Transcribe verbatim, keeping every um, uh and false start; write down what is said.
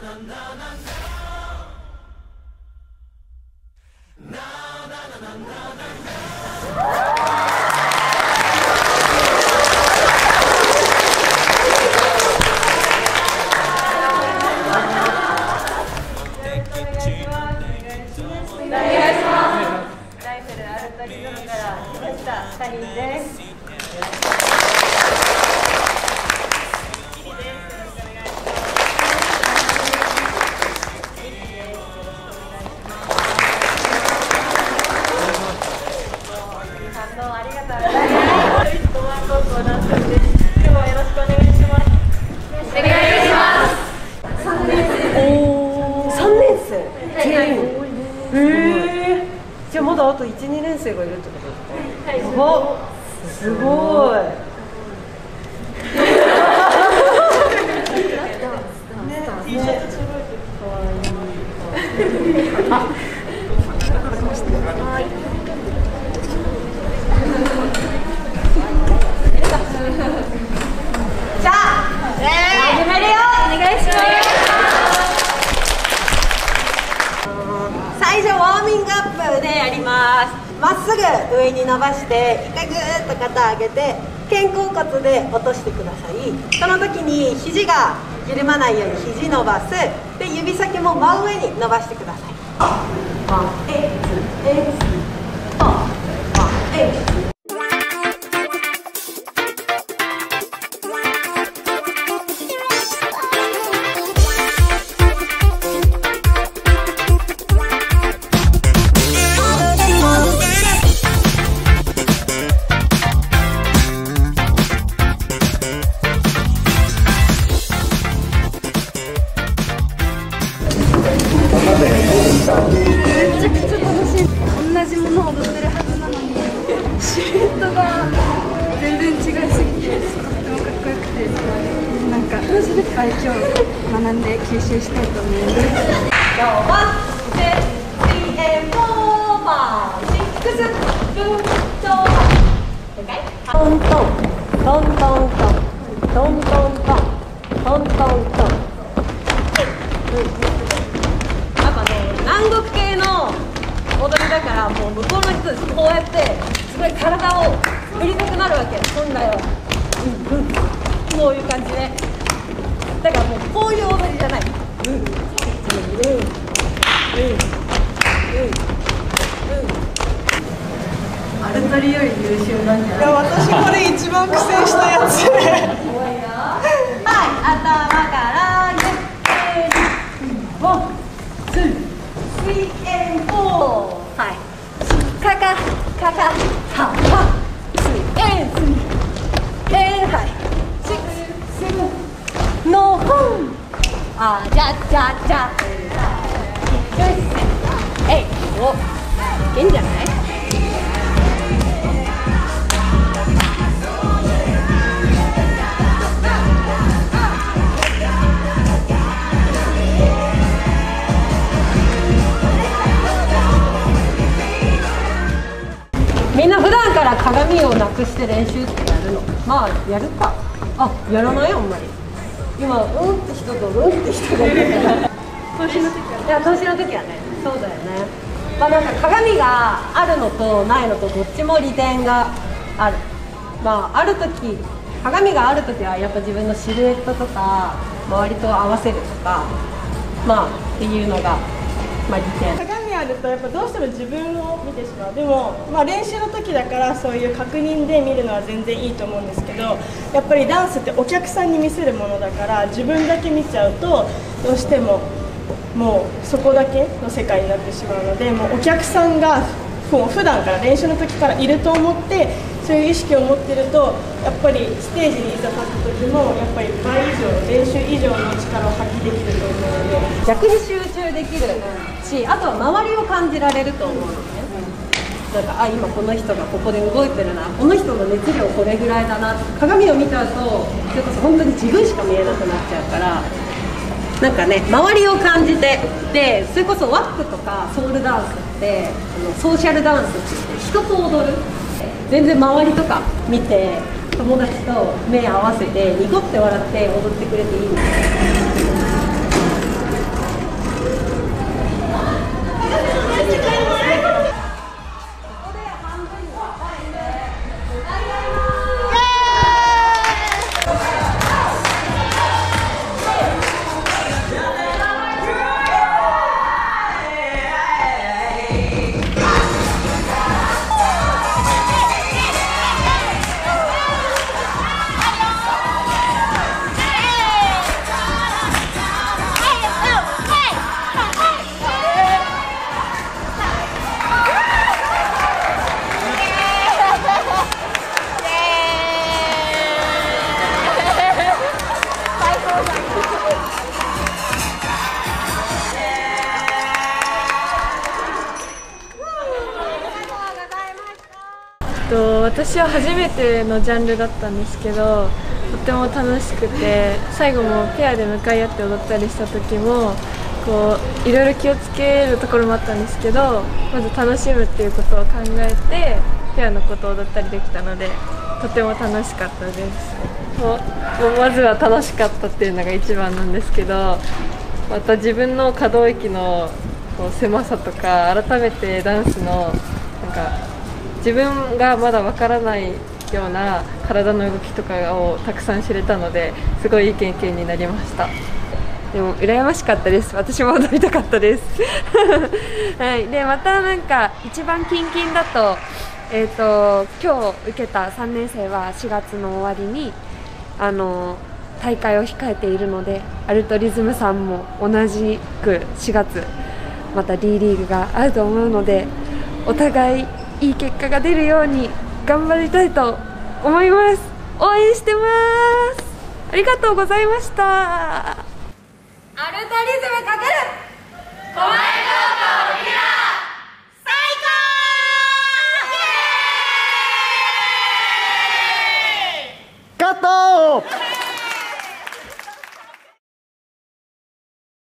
じゃあまだあといち、にねん生がいるってことですか？はい、やばっ、すごい。T シャツすごいかわいい。あ、じゃあ、始めるよ。お願いします。最初ワーミングアップでやります。まっすぐ上に伸ばして一回ぐーっと肩上げて肩甲骨で落としてください。その時に肘が緩まないように肘伸ばす。で指先も真上に伸ばしてください。ワンエッツエッツワンエッツ。 今日学んで吸収したいと思います。 今日はスリーエンフォーファイブシックスルートトントントントントントントントントントントン。やっぱね、南国系の踊りだからもう向こうの人たちこうやってすごい体を振りたくなるわけ。本来は、うんうん、こういう感じで。だからもうこういう踊りじゃない。うんうんうんうんうんうん。 アルトリより優秀なんじゃない？ いや、私これ一番苦戦したやつで。 はい、頭からね。ワン、ツー、スリーエンフォー。はい。かかかかはは。スリーエンスリーエンはい。シックスセブン。のほんあじゃじゃじゃよしえいおいけんじゃない？みんな普段から鏡をなくして練習ってやるの？まあやるか。あ、やらないあんまり。今、うんって人とうんって人がいるから。投資の時は、いや、投資の時はね、そうだよね。まあ、なんか鏡があるのとないのと、どっちも利点がある。まあ、ある時、鏡がある時は、やっぱ自分のシルエットとか、周りと合わせるとか。まあ、っていうのが、まあ、利点。 鏡あると、やっぱどうしても自分を見てしまう。でも、まあ、練習の時だから、そういう確認で見るのは全然いいと思うんですけど。やっぱりダンスってお客さんに見せるものだから自分だけ見ちゃうとどうしてももうそこだけの世界になってしまうので、もうお客さんがもう普段から練習の時からいると思ってそういう意識を持ってるとやっぱりステージにいざ立った時もやっぱり倍以上練習以上の力を発揮できると思うので逆に集中できるし、あとは周りを感じられると思うのね。なんかあ今この人がここで動いてるな、この人の熱量これぐらいだな。鏡を見ちゃうとそれこそ本当に自分しか見えなくなっちゃうから、なんかね周りを感じて、でそれこそワックとかソウルダンスってあのソーシャルダンスって言って人と踊る、全然周りとか見て友達と目合わせてニコって笑って踊ってくれていいんです。 私は初めてのジャンルだったんですけど、とっても楽しくて、最後もペアで向かい合って踊ったりした時もこういろいろ気をつけるところもあったんですけど、まず楽しむっていうことを考えてペアのことを踊ったりできたので、とても楽しかったです。もうまずは楽しかったっていうのが一番なんですけど、また自分の可動域のこう狭さとか、改めてダンスのなんか自分がまだわからないような体の動きとかをたくさん知れたので、すごいいい経験になりました。でも羨ましかったです。私も踊りたかったですはい、でまたなんか一番近々だと、えーと今日受けたさんねん生はしがつの終わりにあの大会を控えているので、アルトリズムさんも同じくしがつまた D リーグがあると思うので、お互いいい結果が出るように頑張りたいと思います。応援してます。ありがとうございました。 アルトリズムかける狛江高校沖縄最高カット